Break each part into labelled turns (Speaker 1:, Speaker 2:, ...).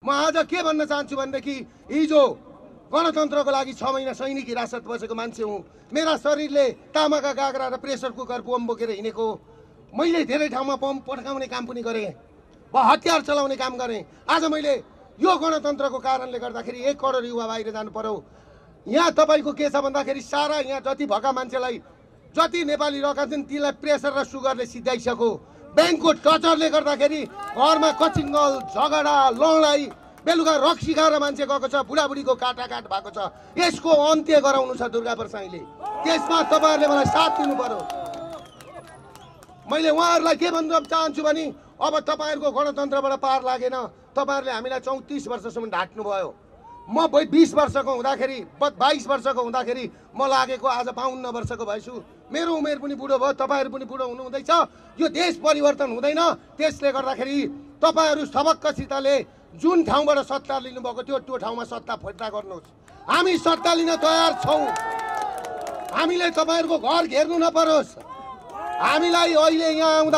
Speaker 1: म आज के भन्न चाहन्छु भनेदेखि हिजो गणतन्त्रको लागि 6 महिना सैनिक हिरासत बसेको मान्छे हुँ। मेरा शरीरले तामाका गाग्रा र प्रेसर कुकर बम बोकेर हिँडेको। मैले धेरै ठाउँमा बम पड्काउने काम पनि गरेँ, हतियार चलाउने काम गरेँ। आज मैले यो गणतन्त्रको कारणले गर्दाखेरि 1 करोड युवा बाहिर जानु पर्यो। यहाँ तपाईँको के छ भन्दाखेरि सारा यहाँ जति भएका मान्छेलाई, जति नेपाली रहेका छन् तिनीलाई प्रेसर र सुगरले सिधाइसक्यो। ब्याङ्कको टचरले गर्दाखेरि घरमा कचिङ्गल, झगडा, लडाइँ, बेलुका रक्सी खाएर मान्छे गएको छ, बुढाबुढीको काटाकाट भएको छ। यसको अन्त्य गराउनु छ दुर्गा प्रसाईले। त्यसमा तपाईँहरूले मलाई साथ दिनु पर्यो। मैले उहाँहरूलाई के भन्न चाहन्छु भने अब तपाईँहरूको गणतन्त्रबाट पार लागेन। तपाईँहरूले हामीलाई 34 वर्षसम्म ढाट्नुभयो। म 20 वर्षको हुँदाखेरि 22 वर्षको हुँदाखेरि म लागेको आज 52 वर्षको भएछु। मेरो उमेर पनि बुढो भयो, तपाईँहरू पनि बुढो हुनुहुँदैछ। यो देश परिवर्तन हुँदैन। त्यसले गर्दाखेरि तपाईँहरू सबक्कसितले जुन ठाउँबाट सत्ता लिनुभएको थियो त्यो ठाउँमा सत्ता फिर्ता गर्नुहोस्। हामी सत्ता लिन तयार छौँ। हामीले तपाईँहरूको घर घेर्नु नपरोस्। हामीलाई अहिले यहाँ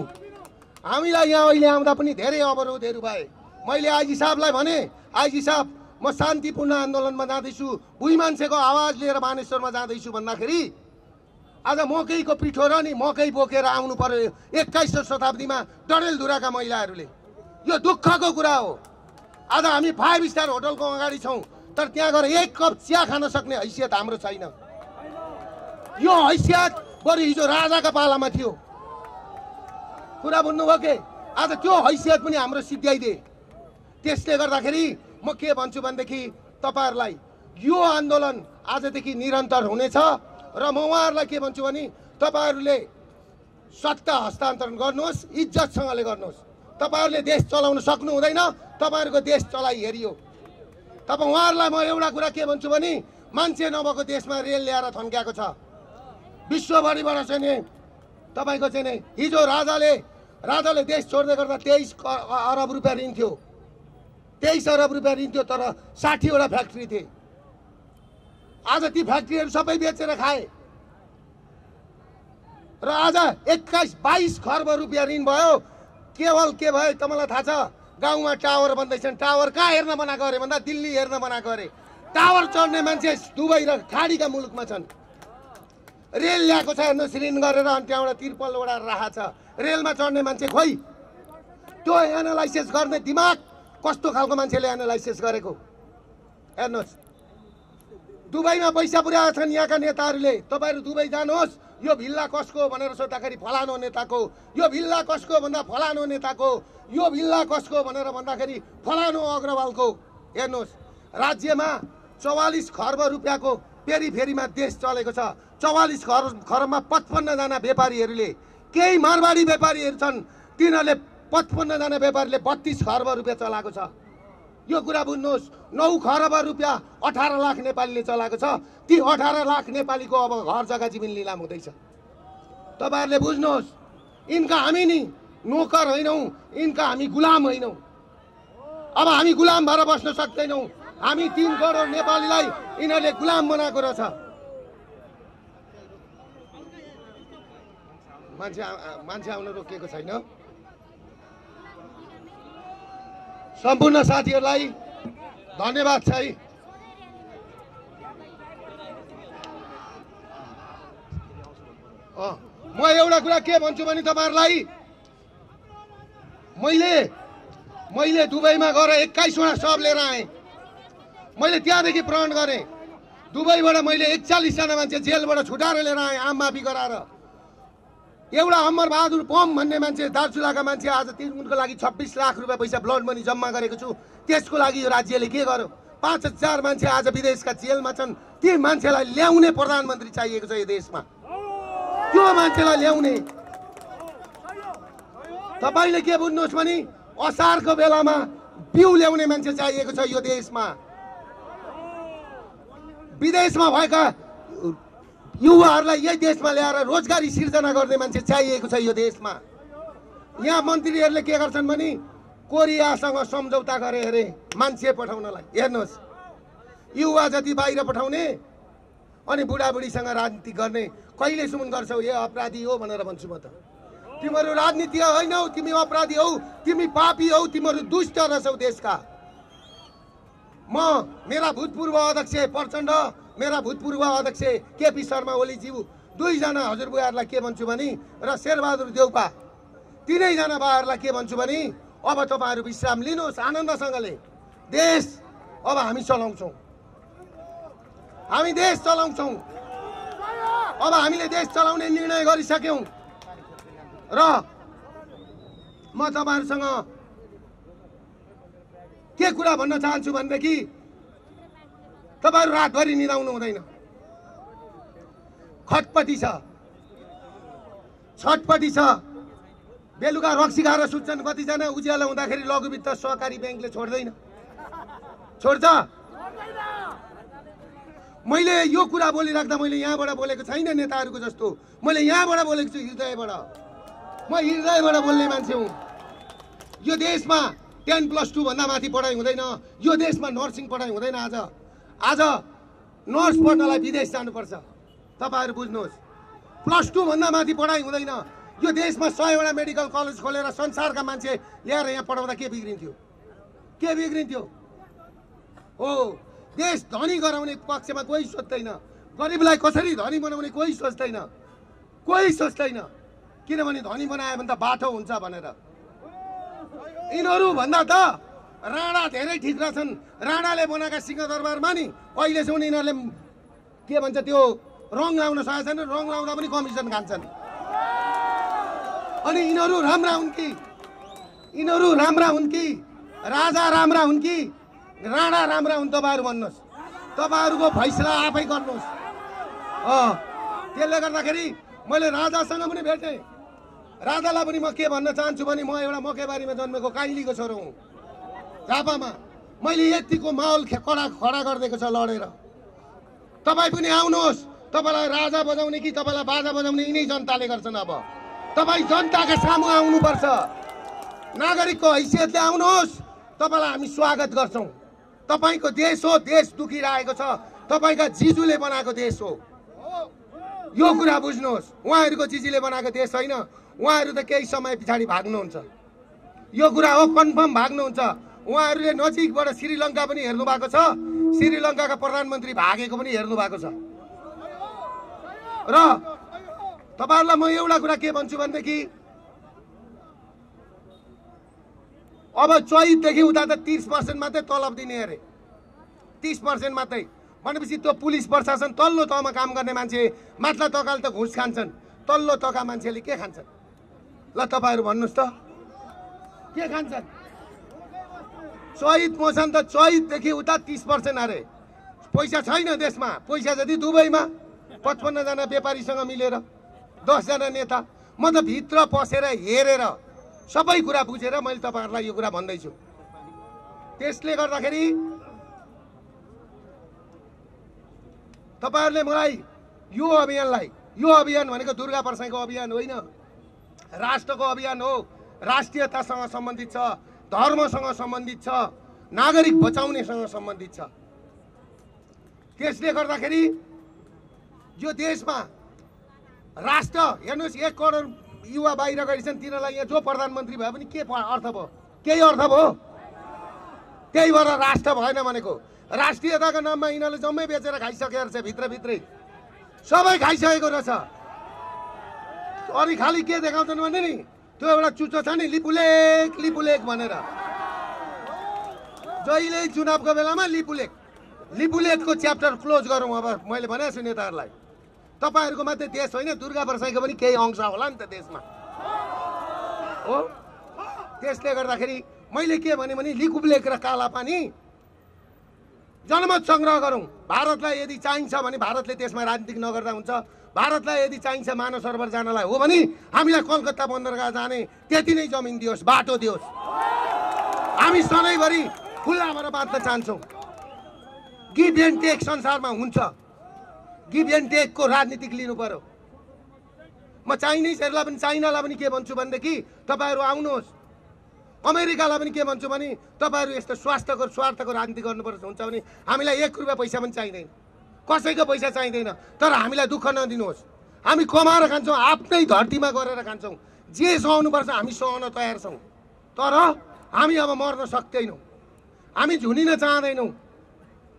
Speaker 1: आउँदा पनि धेरै अवरोधहरू भए। मैले आइजी साहबलाई भने, आइजी साहब म शान्तिपूर्ण आन्दोलनमा जाँदैछु, भुइँ मान्छेको आवाज लिएर बानेश्वरमा जाँदैछु भन्दाखेरि आज मकैको पिठो र नि मकै बोकेर आउनु पर्यो 21औं शताब्दीमा डडेलधुराका महिलाहरूले। यो दुःखको कुरा हो। आज हामी 5 स्टार होटलको अगाडि छौँ, तर त्यहाँ गएर 1 कप चिया खान सक्ने हैसियत हाम्रो छैन। यो हैसियत बरु हिजो राजाका पालामा थियो। कुरा बुझ्नुभयो के? आज त्यो हैसियत पनि हाम्रो सिद्ध्याइदिए। त्यसले गर्दाखेरि म के भन्छु भनेदेखि तपाईँहरूलाई यो आन्दोलन आजदेखि निरन्तर हुनेछ र म उहाँहरूलाई के भन्छु भने तपाईँहरूले सत्ता हस्तान्तरण गर्नुहोस्, इज्जतसँगले गर्नुहोस्। तपाईँहरूले देश चलाउन सक्नु हुँदैन, तपाईँहरूको देश चलाइ हेरियो। उहाँहरूलाई म एउटा कुरा के भन्छु भने मान्छे नभएको देशमा रेल ल्याएर थन्क्याएको छ। विश्वभरिबाट चाहिँ नि तपाईँको चाहिँ नि हिजो राजाले देश छोड्दै गर्दा 23 अरब रुपियाँ ऋण थियो। 23 अरब रुपियाँ ऋण थियो, तर 60वटा फ्याक्ट्री थिए। आज ती फ्याक्ट्रीहरू सबै बेचेर खाए र आज 21-22 खर्ब रुपियाँ ऋण भयो। केवल के भयो तपाईँलाई थाहा छ? गाउँमा टावर बन्दैछन्। टावर कहाँ हेर्न बनाएको अरे भन्दा दिल्ली हेर्न बनाएको अरे। टावर चढ्ने मान्छे दुबई र खाडीका मुलुकमा छन्। रेल ल्याएको छ हेर्नुहोस्, ऋण गरेर अनि त्यहाँबाट तिर्पल ओडाएर राखेको छ। रेलमा चढ्ने मान्छे खोइ त्यो एनालाइसिस गर्ने दिमाग कस्तो खालको मान्छेले एनालाइसिस गरेको हेर्नुहोस्। दुबईमा पैसा पुर्याएका छन् यहाँका नेताहरूले। तपाईँहरू दुबई जानुहोस्, यो भिल्ला कसको भनेर सोद्धाखेरि फलानो नेताको, यो भिल्ला कसको भन्दा फलानो नेताको, यो भिल्ला कसको भनेर भन्दाखेरि फलानो अग्रवालको। हेर्नुहोस्, राज्यमा 44 खर्ब रुपियाँको फेरीमा देश चलेको छ। 44 खर्बमा 55 जना व्यापारीहरूले, केही मारवाडी व्यापारीहरू छन्, तिनीहरूले 55 जना व्यापारीले 32 खर्ब रुपियाँ चलाएको छ। यो कुरा बुझ्नुहोस्। 9 खर्ब रुपियाँ 18 लाख नेपालीले चलाएको छ। ती 18 लाख नेपालीको अब घर जग्गा जमिन लिलाम हुँदैछ। तपाईँहरूले बुझ्नुहोस्, यिनका हामी नि नोकर होइनौँ, यिनका हामी गुलाम होइनौँ। अब हामी गुलाम भएर बस्न सक्दैनौँ। हामी 3 करोड नेपालीलाई यिनीहरूले गुलाम बनाएको रहेछ। मान्छे आउन रोकिएको छैन। सम्पूर्ण साथीहरूलाई धन्यवाद छ। म एउटा कुरा के भन्छु भने तपाईँहरूलाई, मैले दुबईमा गएर 21वटा शव लिएर आएँ। मैले त्यहाँदेखि प्रण गरेँ। दुबईबाट मैले 41 जना मान्छे जेलबाट छुटाएर लिएर आएँ, आम माफी गराएर। एउटा अमर बहादुर पम भन्ने मान्छे दार्चुलाका मान्छे आज तिनको लागि 26 लाख रुपियाँ पैसा ब्लड मनी जम्मा गरेको छु। त्यसको लागि यो राज्यले के गर्यो? 5000 मान्छे आज विदेशका जेलमा छन्। ती मान्छेलाई ल्याउने प्रधानमन्त्री चाहिएको छ यो देशमा। त्यो मान्छेलाई ल्याउने। तपाईँले के बुझ्नुहोस् भने असारको बेलामा बिउ ल्याउने मान्छे चाहिएको छ यो देशमा। विदेशमा भएका युवाहरूलाई यही देशमा ल्याएर रोजगारी सिर्जना गर्ने मान्छे चाहिएको छ यो देशमा। यहाँ मन्त्रीहरूले के गर्छन् भने कोरियासँग सम्झौता गरे अरे मान्छे पठाउनलाई। हेर्नुहोस्, युवा जति बाहिर पठाउने अनि बुढाबुढीसँग राजनीति गर्ने। कहिलेसम्म गर्छौ? ए अपराधी हो भनेर भन्छु म त। तिमीहरू राजनीति होइनौ, तिमी अपराधी हौ, तिमी पापी हौ, तिमीहरू दुष्ट रहेछौ देशका। मेरा भूतपूर्व अध्यक्ष प्रचण्ड, मेरा भूतपूर्व अध्यक्ष केपी शर्मा ओलीज्यू दुईजना हजुरबुवाहरूलाई के भन्छु भने र शेरबहादुर देउपा तीनैजना बाहरूलाई के भन्छु भने अब तपाईँहरू विश्राम लिनुहोस् आनन्दसँगले। देश अब हामी चलाउँछौँ, हामी देश चलाउँछौँ। अब हामीले देश चलाउने निर्णय गरिसक्यौँ र म तपाईँहरूसँग के कुरा भन्न चाहन्छु भनेदेखि तपाईँहरू रातभरि निदाउनु हुँदैन। खटपटी छ, छटपटी छ। बेलुका रक्सी खाएर सुत्छन् कतिजना, उज्यालो हुँदाखेरि लघु वित्त सहकारी ब्याङ्कले छोड्दैन, छोड्छ? मैले यो कुरा बोलिराख्दा मैले यहाँबाट बोलेको छैन नेताहरूको जस्तो, मैले यहाँबाट बोलेको छु हृदयबाट। म हृदयबाट बोल्ने मान्छे हुँ। यो देशमा 10+2 भन्दा माथि पढाइ हुँदैन, यो देशमा नर्सिङ पढाइ हुँदैन। आज नर्स पढ्नलाई विदेश जानुपर्छ। तपाईँहरू बुझ्नुहोस्, +2 भन्दा माथि पढाइ हुँदैन। यो देशमा 100वटा मेडिकल कलेज खोलेर संसारका मान्छे ल्याएर यहाँ पढाउँदा के बिग्रिन्थ्यो? के बिग्रिन्थ्यो? हो, देश धनी गराउने पक्षमा कोही सोच्दैन, गरिबलाई कसरी धनी बनाउने कोही सोच्दैन, कोही सोच्दैन। किनभने धनी बनायो भने त बाटो हुन्छ भनेर। यिनीहरू भन्दा त राणा धेरै ठिक रहेछन्। राणाले बनाएका सिंहदरबारमा नि अहिलेसम्म यिनीहरूले के भन्छ त्यो रङ लाउन सकेको छैन, रङ लाउँदा पनि कमिसन खान्छन्। अनि यिनीहरू राम्रा हुन् कि, यिनीहरू राम्रा हुन् कि, राजा राम्रा हुन् कि राणा राम्रा हुन्? तपाईँहरू भन्नुहोस्, तपाईँहरूको फैसला आफै गर्नुहोस्। त्यसले गर्दाखेरि मैले राजासँग पनि भेटेँ। राजालाई पनि म के भन्न चाहन्छु भने म एउटा मकैबारीमा जन्मेको काइलीको छोरो हुँ। झापामा मैले यतिको माहौल खडा गरिदिएको छ लडेर। तपाईँ पनि आउनुहोस्, तपाईँलाई राजा बजाउने कि तपाईँलाई बाजा बजाउने यिनै जनताले गर्छन्। अब तपाईँ जनताका सामु आउनुपर्छ, नागरिकको हैसियतले आउनुहोस्। तपाईँलाई हामी स्वागत गर्छौँ। तपाईँको देश हो, देश दुखिरहेको छ, तपाईँका जिजुले बनाएको देश हो। यो कुरा बुझ्नुहोस्, उहाँहरूको जिजीले बनाएको देश होइन। उहाँहरू त केही समय पछाडि भाग्नुहुन्छ, यो कुरा हो, कन्फर्म भाग्नुहुन्छ। उहाँहरूले नजिकबाट श्रीलङ्का पनि हेर्नु भएको छ, श्रीलङ्काका प्रधानमन्त्री भागेको पनि हेर्नु भएको छ। र तपाईँहरूलाई म एउटा कुरा के भन्छु भनेदेखि अब चैतदेखि उता त 30% मात्रै तलब दिने अरे, 30% मात्रै भनेपछि त्यो पुलिस प्रशासन तल्लो तहमा काम गर्ने मान्छे माथिल्ला तहकाले त घुस खान्छन्, तल्लो तहका मान्छेले के खान्छन्? ल तपाईँहरू भन्नुहोस् त के खान्छन्? चैत मौसम त चैतदेखि उता 30% अरे। पैसा छैन देशमा, पैसा जति दुबईमा 55 जना व्यापारीसँग मिलेर 10 जना नेता। म त भित्र पसेर हेरेर सबै कुरा बुझेर मैले तपाईँहरूलाई यो कुरा भन्दैछु। त्यसले गर्दाखेरि तपाईँहरूले मलाई यो अभियानलाई, यो अभियान भनेको दुर्गा प्रसाईको अभियान होइन, राष्ट्रको अभियान हो। राष्ट्रियतासँग सम्बन्धित छ, धर्मसँग सम्बन्धित छ, नागरिक बचाउनेसँग सम्बन्धित छ। त्यसले गर्दाखेरि यो देशमा राष्ट्र हेर्नुहोस्, 1 करोड युवा बाहिर गएछन्, तिनीहरूलाई यहाँ जो प्रधानमन्त्री भए पनि के अर्थ भयो? केही अर्थ भयो? त्यही भएर राष्ट्र भएन भनेको। राष्ट्रियताको नाममा यिनीहरूले जम्मै बेचेर खाइसकेको रहेछ, भित्रभित्रै सबै खाइसकेको रहेछ। अनि खालि के देखाउँछन् भने नि त्यो एउटा चुच्चो छ नि, लिपुलेक लिपुलेक भनेर। जहिले चुनावको बेलामा लिपुलेकको च्याप्टर क्लोज गरौँ। अब मैले भनेको छु नेताहरूलाई, तपाईँहरूको मात्रै देश होइन, दुर्गा प्रसाईको पनि केही अंश होला नि त देशमा हो। त्यसले गर्दाखेरि मैले के भने लिपुलेक र काला पानी जनमत सङ्ग्रह गरौँ। भारतलाई यदि चाहिन्छ भने भारतले त्यसमा राजनीति नगर्दा हुन्छ। भारतलाई यदि चाहिन्छ मानव सरोवर जानलाई हो भने हामीलाई कलकत्ता बन्दरगाह जाने त्यति नै जमिन दियोस्, बाटो दियोस्। हामी सधैँभरि खुल्ला भएर बाँच्न चाहन्छौँ। गिभ एन्ड टेक संसारमा हुन्छ, गिभ एन्ड टेकको राजनीतिक लिनु पर्यो। म चाइनिजहरूलाई पनि, चाइनालाई पनि के भन्छु भनेदेखि तपाईँहरू आउनुहोस्। अमेरिकालाई पनि के भन्छु भने तपाईँहरू यस्तो स्वार्थको राजनीति गर्नुपर्छ हुन्छ भने हामीलाई 1 रुपियाँ पैसा पनि चाहिँदैन, कसैको पैसा चाहिँदैन। तर हामीलाई दुःख नदिनुहोस्, हामी कमाएर खान्छौँ, आफ्नै धरतीमा गरेर खान्छौँ। जे सहनुपर्छ हामी सहन तयार छौँ। तर हामी अब मर्न सक्दैनौँ, हामी झुनिन चाहँदैनौँ।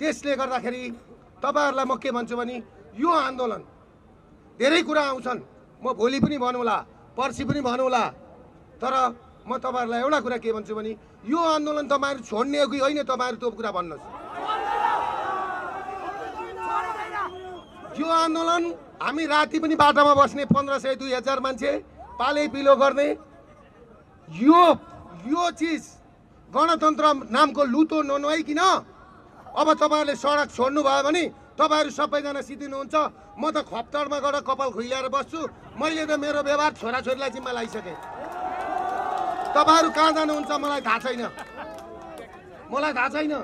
Speaker 1: त्यसले गर्दाखेरि तपाईहरुलाई म के भन्छु भने यो आन्दोलन धेरै कुरा आउँछन्, म भोलि पनि भनौला, पर्सि पनि भनौला, तर म तपाईहरुलाई एउटा कुरा के भन्छु भने यो आन्दोलन तपाईहरु छोड्ने हो कि होइन तपाईहरु त्यो कुरा भन्नुस्। यो आन्दोलन हामी राति पनि बाटामा बस्ने 1500 2000 मान्छे पालै पिलो गर्ने यो चीज गणतन्त्र नामको लुतो ननुहाइकिन अब तपाईहरुले सडक छोड्नु भयो भने तपाईहरु सबैजना सिद्धिनुहुन्छ। म त खप्तडमा गएर कपाल खुइलाएर बस्छु, मैले त मेरो व्यवहार छोराछोरीलाई जिम्मा लाइसके। तपाईहरु कहाँ जानुहुन्छ मलाई थाहा छैन, मलाई थाहा छैन।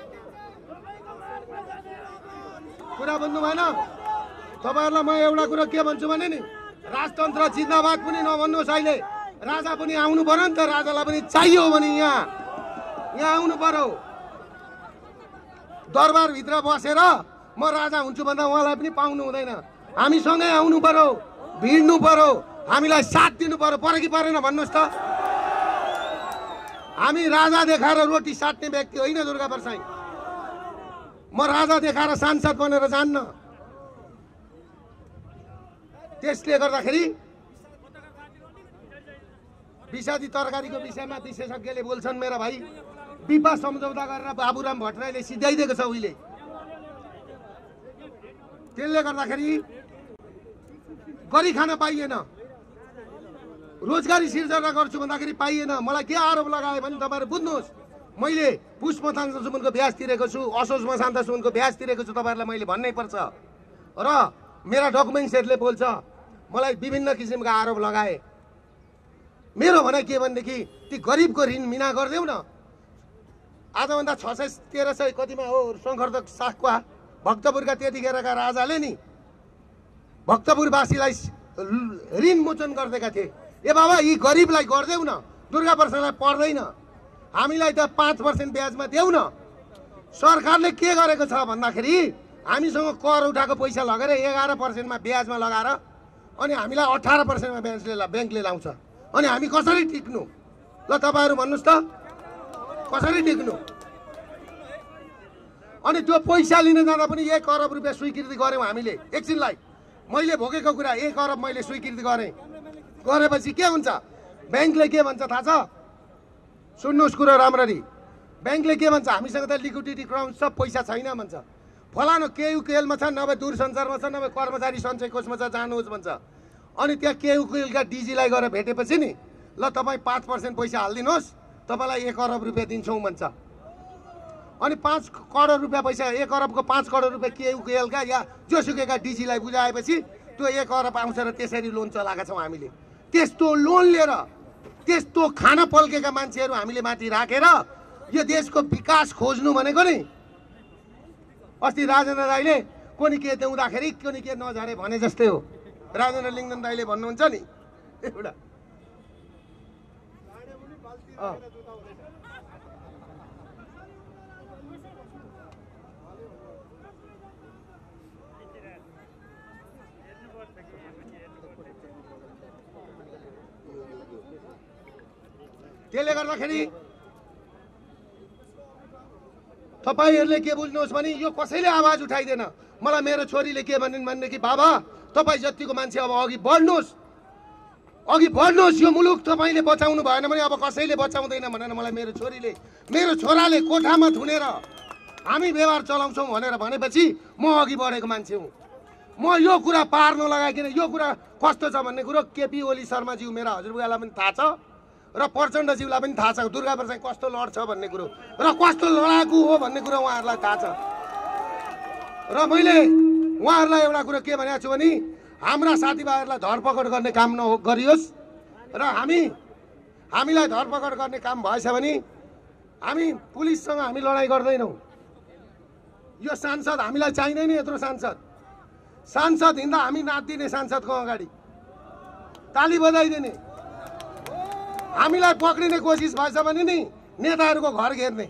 Speaker 1: कुरा बुझ्नु भएन? तपाईहरुलाई म एउटा कुरा के भन्छु भने नि राजतन्त्र जिन्दाबाद पनि नभन्नुहोस्। अहिले राजा पनि आउनु पर्यो नि त, राजालाई पनि चाहियो भने यहाँ आउनु पर्यो। दरबार भित्र बसेर म राजा हुन्छु भन्दा उहाँलाई पनि पाउनु हुँदैन। हामीसँगै आउनु पर्यो, भिड्नु पर्यो, हामीलाई साथ दिनु पर्यो। पर्यो कि परेन भन्नुहोस् त? हामी राजा देखाएर रोटी साट्ने व्यक्ति होइन दुर्गा प्रसाई। म राजा देखाएर सांसद बनेर जान्न। त्यसले गर्दाखेरि विषादी तरकारीको विषयमा विशेषज्ञले बोल्छन् मेरा भाइ, विपा सम्झौता गरेर बाबुराम भट्टराईले सिध्याइदिएको छ उहिले। त्यसले गर्दाखेरि गरी खान पाइएन, रोजगारी सिर्जना गर्छु भन्दाखेरि पाइएन। मलाई के आरोप लगायो भने तपाईहरु बुझ्नुहोस्, मैले पुष मसान्त सुमनको ब्याज तिरेको छु, असोज मसान्त सुमनको ब्याज तिरेको छु, तपाईहरुलाई मैले भन्नै पर्छ। र मेरा डकुमेन्ट्सहरुले बोल्छ, मलाई विभिन्न किसिमका आरोप लगाए। मेरो भनाइ के भनेदेखि ती गरिबको ऋण मिना गर्देऊ न। आजभन्दा 600-1300 कतिमा हो शङ्करदक साखवा भक्तपुरका त्यतिखेरका राजाले नि भक्तपुरवासीलाई ऋण मोचन गर्देका थिए। ए बाबा यी गरिबलाई गर्देऊ न, दुर्गा प्रसादलाई पर्दैन, हामीलाई त 5% ब्याजमा देऊ न। सरकारले के गरेको छ भन्दाखेरि हामीसँग कर उठाएको पैसा लगेर 11%मा ब्याजमा लगाएर अनि हामीलाई 18%मा ब्याङ्कले लाउँछ। अनि हामी कसरी टिक्नु? ल तपाईहरु भन्नुस् त, कसरी टिक्नु? अनि त्यो पैसा लिन जाँदा पनि 1 अरब रुपैयाँ स्वीकृति गर्यौं हामीले। एकछिनलाई मैले भोगेको कुरा 1 अरब मैले स्वीकृति गरेपछि के हुन्छ? ब्याङ्कले के भन्छ थाहा छ? सुन्नुहोस् कुरा राम्ररी। ब्याङ्कले के भन्छ? हामीसँग त लिक्विडिटी क्राउन सब पैसा छैन भन्छ। फलानो केयुकेएलमा छ, नभए दूरसञ्चारमा छ, नभए कर्मचारी सञ्चय कोषमा छ, जानुहोस् भन्छ। अनि त्यहाँ केयुकेएलका डिजीलाई गएर भेटेपछि नि ल तपाईँ 5% पैसा हालिदिनुहोस्, तपाईँलाई 1 अरब रुपैयाँ दिन्छौँ भन्छ। अनि 5 करोड रुपैयाँ पैसा, 1 अरबको 5 करोड रुपैयाँ केयुकेएलका या जोसुकैका डिजीलाई बुझाएपछि त्यो 1 अरब आउँछ र त्यसरी लोन चलाएका छौँ हामीले। त्यस्तो लोन लिएर त्यस्तो खाना पल्केका मान्छेहरू हामीले माथि राखेर यो देशको विकास खोज्नु भनेको नि अस्ति राजेन्द्र दाइले कोनी के देउँदाखेरि कोनी के नझरे भने जस्तै हो। राजेन्द्र लिङ्गन दाइले भन्नुहुन्छ नि एउटा त्यसले गर्दाखेरि तपाईहरुले के बुझ्नुहोस् भने यो कसैले आवाज उठाइदैन। मलाई मेरो छोरीले के भनिन् भनेदेखि बाबा तपाई जतिको मान्छे अब अघि बढ्नुहोस्, यो मुलुक तपाईले बचाउनु भएन भने अब कसैले बचाउँदैन भनेर मलाई मेरो छोराले कोठामा थुनेर हामी व्यवहार चलाउँछौँ भनेर भनेपछि म अघि बढेको मान्छे हुँ। म यो कुरा पार नलगाइकिन यो कुरा कस्तो छ भन्ने कुरो केपी ओली शर्माज्यू मेरा हजुरबुवालाई पनि थाहा छ र प्रचण्डज्यूलाई पनि थाहा छ दुर्गा प्रसाद कस्तो लड्छ भन्ने कुरो र कस्तो लडाकु हो भन्ने कुरो उहाँहरूलाई थाहा छ। र मैले उहाँहरूलाई एउटा कुरो के भनेको छु भने हाम्रा साथीभाइहरूलाई धरपकड गर्ने काम गरियोस् र हामीलाई धरपकड गर्ने काम भएछ भने हामी पुलिससँग हामी लडाइँ गर्दैनौँ। यो सांसद हामीलाई चाहिँदैन, यत्रो सांसद हिँड्दा हामी नाच्दिने सांसदको अगाडि ताली बजाइदिने। हामीलाई पक्रिने कोसिस भएछ भने नि नेताहरूको घर घेर्ने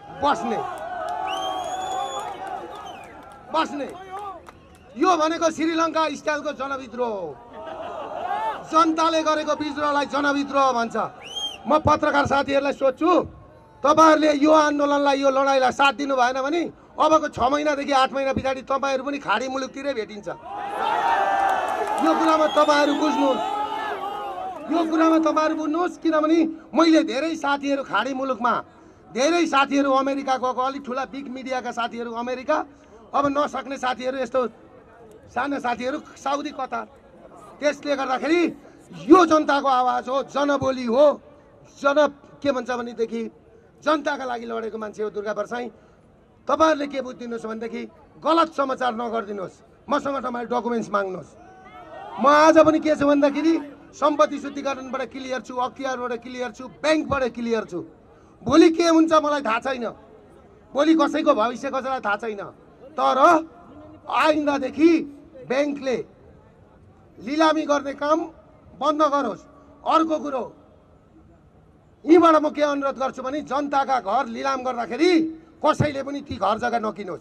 Speaker 1: बस्ने यो भनेको श्रीलङ्का स्टाइलको जनविद्रोह हो। जनताले गरेको विद्रोहलाई जनविद्रोह भन्छ। म पत्रकार साथीहरूलाई सोध्छु, तपाईहरुले यो आन्दोलनलाई यो लडाईँलाई साथ दिनु भएन भने अबको 6 महिनादेखि 8 महिना पछाडि तपाईँहरू पनि खाडी मुलुकतिरै भेटिन्छ। यो कुरामा तपाईँहरू बुझ्नुहोस्, यो कुरामा तपाईँहरू बुझ्नुहोस्। किनभने मैले धेरै साथीहरू खाडी मुलुकमा, धेरै साथीहरू अमेरिका गएको, अलिक ठुला बिग मिडियाका साथीहरू अमेरिका, अब नसक्ने साथीहरू यस्तो साना साथीहरू साउदी कतार। त्यसले गर्दाखेरि यो जनताको आवाज हो, जनबोली हो, के भन्छ भनेदेखि जनताका लागि लडेको मान्छे हो दुर्गा परसाई। तपाईँहरूले के बुझिदिनुहोस् भनेदेखि गलत समाचार नगरिदिनुहोस्। मसँग तपाईँले डकुमेन्ट्स माग्नुहोस्। म आज पनि के छु भन्दाखेरि सम्पत्ति शुद्धिकरणबाट क्लियर छु, अख्तियारबाट क्लियर छु, ब्याङ्कबाट क्लियर छु। भोलि के हुन्छ मलाई थाहा छैन, भोलि कसैको भविष्य कसैलाई थाहा छैन। तर आइन्दादेखि ब्याङ्कले लिलामी गर्ने काम बन्द गरोस्। अर्को कुरो यहीँबाट म के अनुरोध गर्छु भने जनताका घर लिलाम गर्दाखेरि कसैले पनि ती घर जग्गा नकिनोस्।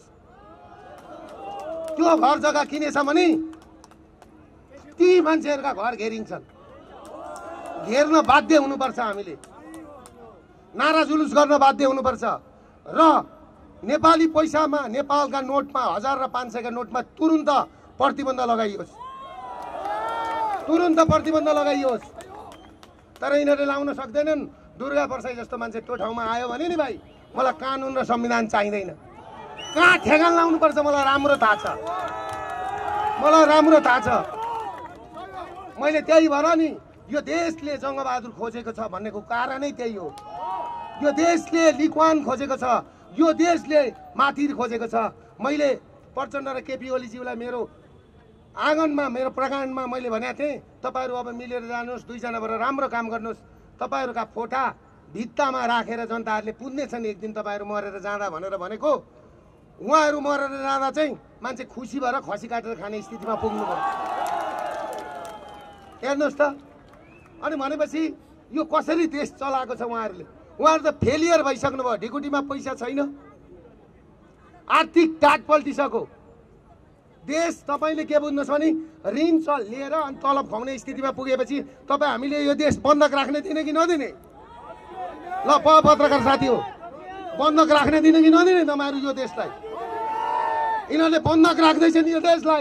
Speaker 1: त्यो घर जग्गा किनेछ भने ती मान्छेहरूका घर घेरिन्छन्। घेर्न बाध्य हुनुपर्छ, हामीले नारा जुलुस गर्न बाध्य हुनुपर्छ। र नेपाली पैसामा, नेपालका नोटमा, 1000 र 500 का नोटमा तुरुन्त प्रतिबन्ध लगाइयोस्, तुरुन्त प्रतिबन्ध लगाइयोस्। तर यिनीहरूले लाउन सक्दैनन्। दुर्गा परसाई जस्तो मान्छे त्यो ठाउँमा आयो भने नि भाइ, मलाई कानुन र संविधान चाहिँदैन। कहाँ ठेगान लाउनुपर्छ मलाई राम्रो थाहा छ, मलाई राम्रो थाहा छ। मैले त्यही भएर नि यो देशले जङ्गबहादुर खोजेको छ भन्नेको कारणै त्यही हो। यो देशले लिक्वान खोजेको छ, यो देशले माथिर खोजेको छ। मैले प्रचण्ड र केपी ओलीज्यूलाई मेरो आँगनमा, मेरो प्रकाण्डमा मैले भनेको थिएँ, तपाईँहरू अब मिलेर जानुहोस्, दुईजना भएर राम्रो काम गर्नुहोस्। तपाईँहरूका फोटा भित्तामा राखेर जनताहरूले पुज्नेछन् एक दिन तपाईँहरू मरेर जाँदा भनेर भनेको। उहाँहरू मरेर जाँदा चाहिँ मान्छे खुसी भएर खसी काटेर खाने स्थितिमा पुग्नु भयो। हेर्नुहोस् त। अनि भनेपछि यो कसरी देश चलाएको छ उहाँहरूले? उहाँहरू त फेलियर भइसक्नु भयो। ढिकुटीमा पैसा छैन, आर्थिक टाट पल्टिसक्यो देश। तपाईँले के बुझ्नुहोस् भने ऋण लिएर अनि तलब खुवाउने स्थितिमा पुगेपछि तपाईँ हामीले यो देश बन्धक राख्ने दिने कि नदिने? ल पत्रकार साथी हो, बन्धक राख्ने दिने कि नदिने तपाईँहरू यो देशलाई? यिनीहरूले बन्धक राख्दैछन् यो देशलाई,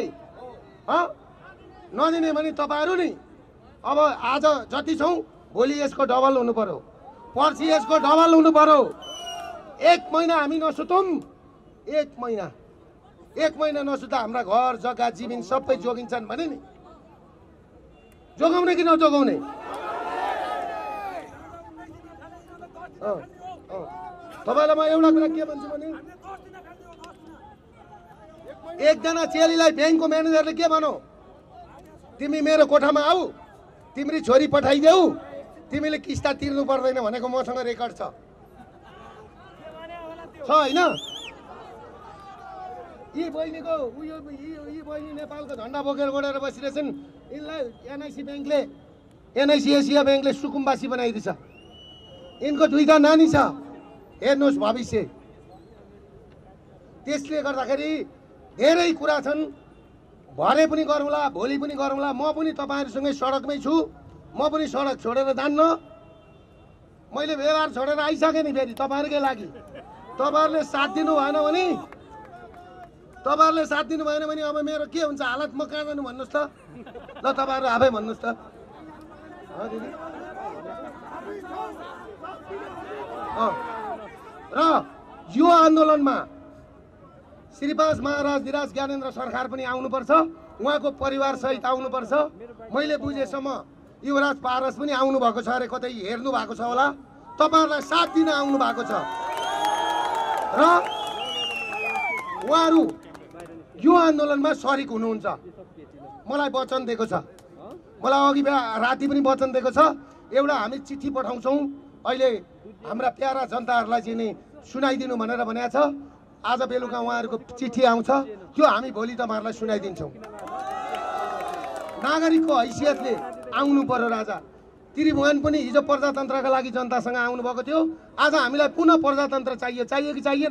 Speaker 1: नदिने भने तपाईँहरू नि अब आज जति छौँ भोलि यसको डबल हुनु पर्यो, पर्सि यसको डबल हुनु पर्यो। 1 महिना हामी नसुतौँ, 1 महिना नसुता हाम्रा घर जग्गा जमिन सबै जोगिन्छन् भने नि जोगाउने कि नजोगाउने? तपाईँलाई म एउटा कुरा के भन्छु भने एकजना चेलीलाई ब्याङ्कको म्यानेजरले के भनौ, तिमी मेरो कोठामा आऊ, तिम्री छोरी पठाइदेऊ, तिमीले किस्ता तिर्नु पर्दैन भनेको मसँग रेकर्ड छ होइन? यी बहिनीको यी बहिनी नेपालको झन्डा बोकेर गोडेर बसिरहेछन्। यिनलाई एनआइसी ब्याङ्कले, एनआइसी एसिया ब्याङ्कले सुकुम्बासी बनाइदिन्छ। यिनको 2टा नानी छ, हेर्नुहोस् भविष्य। त्यसले गर्दाखेरि धेरै कुरा छन्। भरे पनि गरौँला, भोलि पनि गरौँला। म पनि तपाईँहरूसँगै सडकमै छु, म पनि सडक छोडेर जान्न। मैले व्यवहार छोडेर आइसकेँ नि फेरि तपाईँहरूकै लागि। तपाईँहरूले साथ दिनु भएन भने, तपाईँहरूले साथ दिनु भएन भने अब मेरो के हुन्छ हालत? म कहाँ जानु भन्नुहोस् त? ल तपाईँहरू आफै भन्नुहोस् त। दिदी र यो आन्दोलनमा श्रीपास महाराज धिराज ज्ञानेन्द्र सरकार पनि आउनुपर्छ, उहाँको परिवार सहित आउनुपर्छ। मैले बुझेसम्म युवराज पारस पनि आउनु भएको छ अरे, कतै हेर्नु भएको छ होला। तपाईँहरूलाई साथ दिन आउनु भएको छ र उहाँहरू यो आन्दोलनमा सरिक हुनुहुन्छ। मलाई वचन दिएको छ, मलाई अघि राति पनि वचन दिएको छ। एउटा हामी चिठी पठाउँछौँ अहिले हाम्रा प्यारा जनताहरूलाई चाहिँ नि सुनाइदिनु भनेर भनेको छ। आज बेलुका उहाँहरूको चिठी आउँछ, त्यो हामी भोलि तपाईँहरूलाई सुनाइदिन्छौँ। नागरिकको हैसियतले आउनु पर्यो। राजा त्रिभुवन पनि हिजो प्रजातन्त्रका लागि जनतासँग आउनुभएको थियो, आज हामीलाई पुनः प्रजातन्त्र चाहियो कि चाहिएन?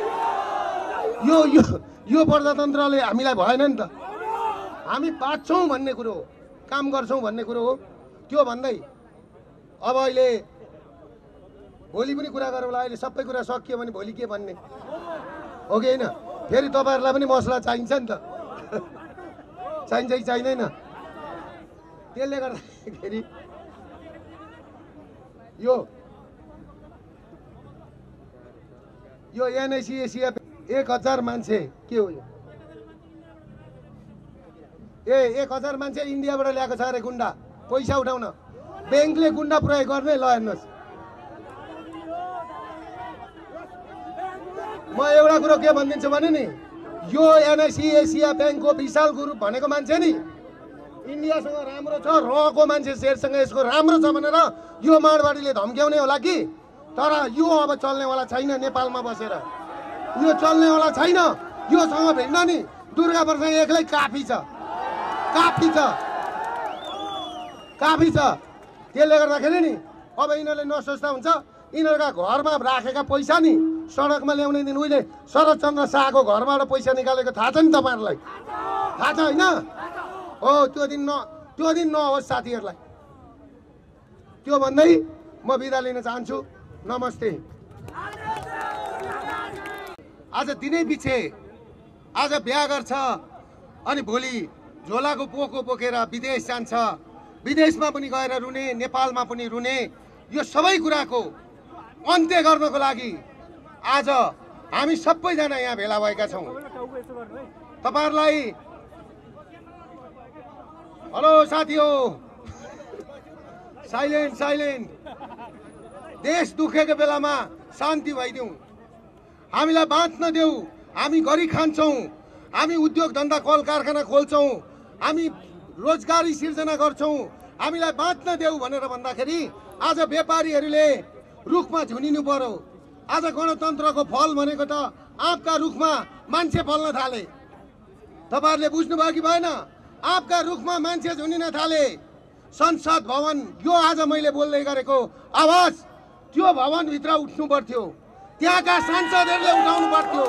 Speaker 1: यो प्रजातन्त्रले हामीलाई भएन नि त। हामी बाँच्छौँ भन्ने कुरो हो, काम गर्छौँ भन्ने कुरो हो। त्यो भन्दै अब अहिले भोलि पनि कुरा गरौँला। अहिले सबै कुरा सकियो भने भोलि के भन्ने? हो कि होइन? फेरि तपाईँहरूलाई पनि मसला चाहिन्छ नि त, चाहिन्छ कि चाहिँदैन? त्यसले गर्दाखेरि यो एनएसिएसिएफ 1000 मान्छे के हो यो? 1000 मान्छे इन्डियाबाट ल्याएको छ अरे गुन्डा पैसा उठाउन। ब्याङ्कले गुन्डा प्रयोग गर्ने ल हेर्नुहोस्। म एउटा कुरो के भनिदिन्छु भने नि, यो एनएसिएसिया ब्याङ्कको विशाल ग्रुप भनेको मान्छे नि इन्डियासँग राम्रो छ, रको मान्छे शेरसँग यसको राम्रो छ भनेर यो माडवाडीले धम्क्याउने होला कि, तर यो अब चल्नेवाला छैन। नेपालमा बसेर यो चल्नेवाला छैन। योसँग भिड्न नि दुर्गा प्रसाद एक्लै काफी छ, काफी छ, काफी छ। त्यसले गर्दाखेरि नि अब यिनीहरूले नसोच्दा हुन्छ। यिनीहरूका घरमा राखेका पैसा नि सडकमा ल्याउने दिन उहिले शरदचन्द्र शाहको घरबाट पैसा निकालेको थाहा छ नि तपाईँहरूलाई? थाहा छ होइन? हो, त्यो दिन नहोस् साथीहरूलाई। त्यो भन्दै म बिदा लिन चाहन्छु। नमस्ते। आज दिनै पछि आज बिहा गर्छ अनि भोलि झोलाको पोको बोकेर विदेश जान्छ। विदेशमा पनि गएर रुने, नेपालमा पनि रुने। यो सबै कुराको अन्त्य गर्नको लागि आज हामी सबैजना यहाँ भेला भएका छौँ। तपाईहरुलाई हेलो साथी हो, साइलेन्ट साइलेन्ट। देश दुखेको बेलामा शान्ति भइदिउँ, हामीलाई बाँच्न देऊ। हामी गरी खान्छौँ, हामी उद्योग धन्दा कल कारखाना खोल्छौँ, हामी रोजगारी सिर्जना गर्छौँ, हामीलाई बाँच्न देऊ भनेर भन्दाखेरि आज व्यापारीहरूले रुखमा झुनिनु पर्यो। आज गणतन्त्रको फल भनेको त आँपका रुखमा मान्छे फल्न थाले। तपाईहरुले बुझ्नुभयो कि भएन? आँपका रुखमा मान्छे झुनिन थाले। संसद भवन, यो आज मैले बोल्दै गरेको आवाज, त्यो भवनभित्र उठ्नु पर्थ्यो। त्यहाँका सांसदहरूले उठाउनु पर्थ्यो।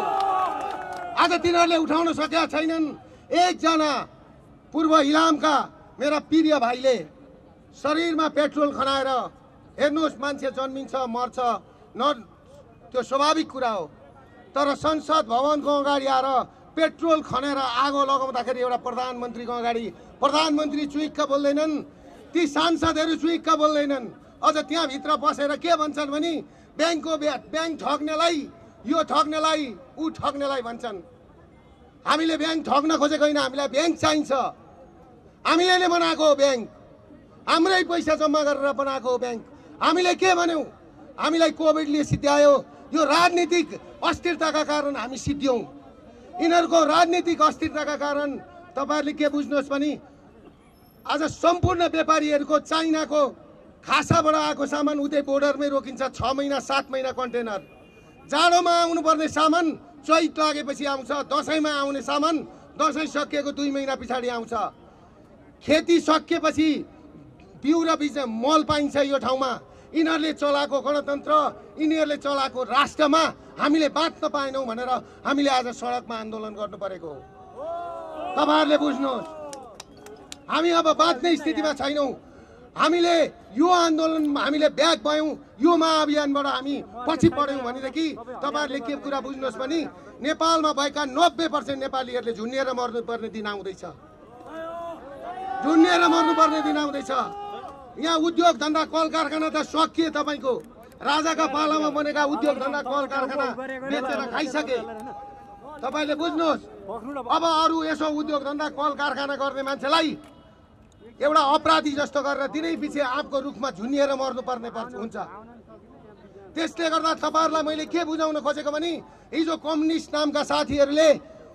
Speaker 1: आज तिनीहरूले उठाउन सकेका छैनन्। एकजना पूर्व इलामका मेरा प्रिय भाइले शरीरमा पेट्रोल खनाएर, हेर्नुहोस् मान्छे जन्मिन्छ मर्छ, न त्यो स्वाभाविक कुरा हो, तर संसद भवनको अगाडि आएर पेट्रोल खनेर आगो लगाउँदाखेरि एउटा प्रधानमन्त्रीको अगाडि प्रधानमन्त्री चुइक्क बोल्दैनन्, ती सांसदहरू चुइक्क बोल्दैनन्। अझ त्यहाँभित्र बसेर के भन्छन् भने ब्याङ्क ठग्नेलाई, यो ठग्नेलाई, ऊ ठग्नेलाई भन्छन्। हामीले ब्याङ्क ठग्न खोजेको होइन, हामीलाई ब्याङ्क चाहिन्छ। हामीले नै बनाएको हो ब्याङ्क, हाम्रै पैसा जम्मा गरेर बनाएको हो ब्याङ्क। हामीले के भन्यौँ? हामीलाई कोभिडले सिद्ध्यायो। यो राजनीतिक अस्थिरताका कारण हामी सिद्ध्यौँ। यिनीहरूको राजनीतिक अस्थिरताका कारण तपाईँहरूले के बुझ्नुहोस् भने आज सम्पूर्ण व्यापारीहरूको चाइनाको खासाबाट आएको सामान उतै बोर्डरमै रोकिन्छ। 6 महिना 7 महिना कन्टेनर। जाडोमा आउनुपर्ने सामान चैत लागेपछि आउँछ। दसैँमा आउने सामान दसैँ सकिएको 2 महिना पछाडि आउँछ। खेती सकिएपछि बिउ र बीज मल पाइन्छ यो ठाउँमा। यिनीहरूले चलाएको गणतन्त्र, यिनीहरूले चलाएको राष्ट्रमा हामीले बाँच्न पाएनौँ भनेर हामीले आज सडकमा आन्दोलन गर्नु परेको हो। तपाईहरुले बुझ्नुहोस्, हामी अब बाँच्ने स्थितिमा छैनौँ। हामीले यो आन्दोलन, हामीले ब्याक भयौँ, यो महाअभियानबाट हामी पछि पढ्यौँ भनेदेखि तपाईहरुले के कुरा बुझ्नुहोस् भने नेपालमा भएका 90% नेपालीहरूले झुन्निएर मर्नुपर्ने दिन आउँदैछ। झुन्निएर मर्नुपर्ने दिन आउँदैछ। यहाँ उद्योग धन्दा कल कारखाना त सकिए। तपाईँको राजाका पालामा बनेका उद्योग धन्दा कल कारखाना बेचेर खाइसके। तपाईँले बुझ्नुहोस्, अब अरू यसो उद्योग धन्दा कल कारखाना गर्ने मान्छेलाई एउटा अपराधी जस्तो गरेर दिनै पछि आँपको रुखमा झुनिएर मर्नुपर्ने हुन्छ। त्यसले गर्दा तपाईँहरूलाई मैले के बुझाउन खोजेको भने हिजो कम्युनिस्ट नामका साथीहरूले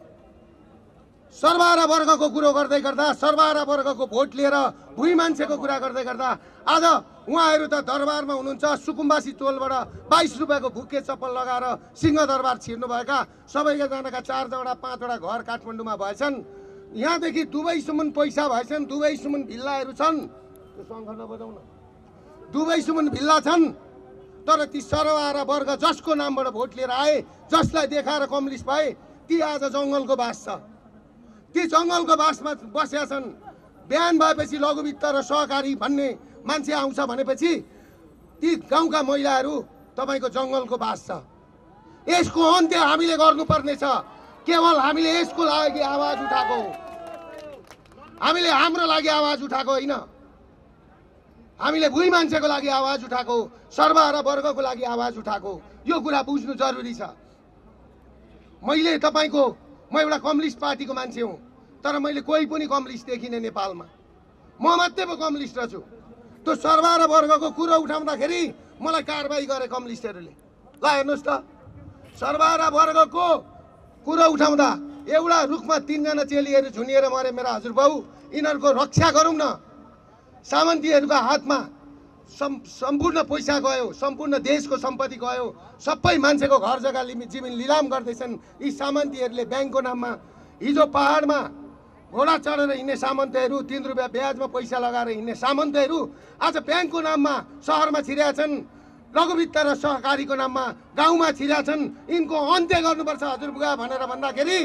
Speaker 1: सर्वहारा वर्गको कुरो गर्दै गर्दा, सर्वहारा वर्गको भोट लिएर भुइँ मान्छेको कुरा गर्दै गर्दा आज उहाँहरू त दरबारमा हुनुहुन्छ। सुकुम्बासी टोलबाट 22 रुपियाँको भुके चप्पल लगाएर सिंहदरबार छिर्नुभएका सबैजनाका 4वटा 5वटा घर काठमाडौँमा भएछन्। यहाँदेखि दुबईसम्म पैसा भएछन्, दुबईसम्म भिल्लाहरू छन्। त्यो शङ्ख नबजाउन, दुबईसम्म भिल्ला छन्। तर ती सर्वहारा वर्ग जसको नामबाट भोट लिएर आए, जसलाई देखाएर कम्युनिस्ट भए, ती आज जङ्गलको बास छ। ती जङ्गलको बासमा बसेका छन्। बिहान भएपछि लघुवित्त र सहकारी भन्ने मान्छे आउँछ भनेपछि ती गाउँका महिलाहरू तपाईँको जङ्गलको बास छ। यसको अन्त्य हामीले गर्नुपर्ने छ। केवल हामीले यसको लागि आवाज उठाएको हो, हामीले हाम्रो लागि आवाज उठाएको होइन, हामीले भुइँ मान्छेको लागि आवाज उठाएको, सर्वहारा वर्गको लागि आवाज उठाएको। यो कुरा बुझ्नु जरुरी छ। मैले तपाईको म एउटा कम्युनिस्ट पार्टीको मान्छे हुँ, तर मैले कोही पनि कम्युनिस्ट देखिनँ नेपालमा। म मात्रै पो कम्युनिस्ट छु। त्यो सर्वहारा वर्गको कुरो उठाउँदाखेरि मलाई कारबाही गरे कम्युनिस्टहरूले। ल हेर्नुहोस् त, सर्वहारा वर्गको कुरो उठाउँदा एउटा रुखमा 3 जना चेलीहरू झुनिएर मरे मेरा हजुरबाउ, यिनीहरूको रक्षा गरौँ न। सामन्तीहरूको हातमा सम्पूर्ण पैसा गयो, सम्पूर्ण देशको सम्पत्ति गयो, सबै मान्छेको घर जग्गा जमिन लिलाम गर्दैछन् यी सामन्तीहरूले ब्याङ्कको नाममा। हिजो पहाडमा घोडा चढेर हिँड्ने सामन्तहरू, 3 रुपियाँ ब्याजमा पैसा लगाएर हिँड्ने सामन्तहरू आज ब्याङ्कको नाममा सहरमा छिरेका छन्, लघुवित्त र सहकारीको नाममा गाउँमा छिरेका छन्। यिनको अन्त्य गर्नुपर्छ हजुरबुवा भनेर भन्दाखेरि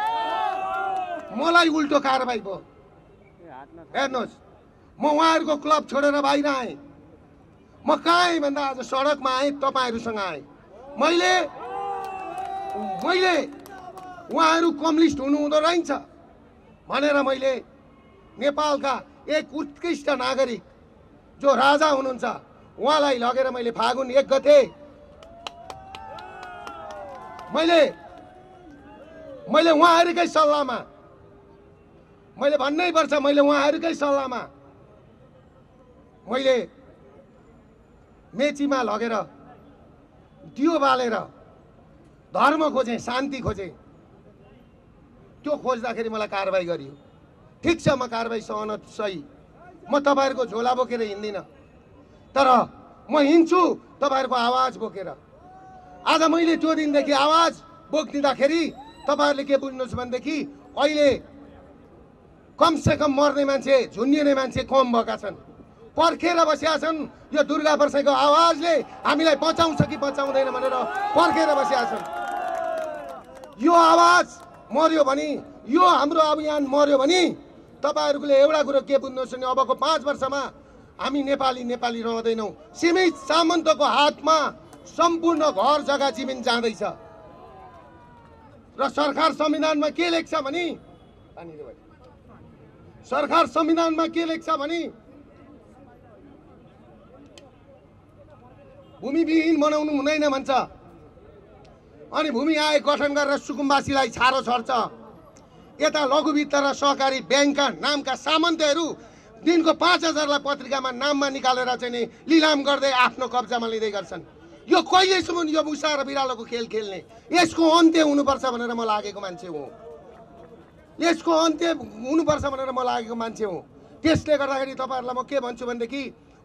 Speaker 1: मलाई उल्टो कारबाही भयो। हेर्नुहोस्, म उहाँहरूको क्लब छोडेर बाहिर आएँ। म कहाँ आएँ भन्दा आज सडकमा आएँ, तपाईँहरूसँग आएँ। मैले उहाँहरू कम्युनिस्ट हुनुहुँदो रहेछ भनेर मैले नेपालका एक उत्कृष्ट नागरिक जो राजा हुनुहुन्छ उहाँलाई लगेर मैले फागुन 1 गते मैले उहाँहरूकै सल्लाहमा, मैले भन्नै पर्छ, मैले उहाँहरूकै सल्लाहमा मैले मेचीमा लगेर दियो बालेर धर्म खोजेँ, शान्ति खोजेँ। त्यो खोज्दाखेरि मलाई कारबाही गरियो। ठिक छ, म कारबाही सहन सही, म तपाईँहरूको झोला बोकेर हिँड्दिनँ, तर म हिँड्छु तपाईँहरूको आवाज बोकेर। आज मैले त्यो दिनदेखि आवाज बोकिदिँदाखेरि तपाईँहरूले के बुझ्नुहोस् भनेदेखि अहिले कमसेकम मर्ने मान्छे, झुन्डिने मान्छे कम भएका छन्, पर्खेर बसेका छन्। यो दुर्गा प्रसाईको आवाजले हामीलाई बचाउँछ कि बचाउँदैन भनेर पर्खेर बसेका छन्। यो आवाज मर्यो भने, यो हाम्रो अभियान मर्यो भने तपाईँहरूले एउटा कुरो के बुझ्नुहोस् भने अबको 5 वर्षमा हामी नेपाली रहँदैनौँ। सीमित सामन्तको हातमा सम्पूर्ण घर जग्गा जमिन जाँदैछ र सरकार संविधानमा के लेख्छ भने, सरकार संविधानमा के लेख्छ भने भूमिविहीन बनाउनु हुँदैन भन्छ। अनि भूमि आयोग गठन गरेर सुकुम्बासीलाई छारो छर्छ। यता लघुवित्त र सहकारी ब्याङ्कका नामका सामन्तहरू दिनको 5000लाई पत्रिकामा नाममा निकालेर चाहिँ नि लिलाम गर्दै आफ्नो कब्जामा लिँदै गर्छन्। यो कहिलेसम्म यो मुसा र बिरालोको खेल खेल्ने? यसको अन्त्य हुनुपर्छ भनेर म लागेको मान्छे हुँ। यसको अन्त्य हुनुपर्छ भनेर म लागेको मान्छे हुँ। त्यसले गर्दाखेरि तपाईँहरूलाई म के भन्छु भनेदेखि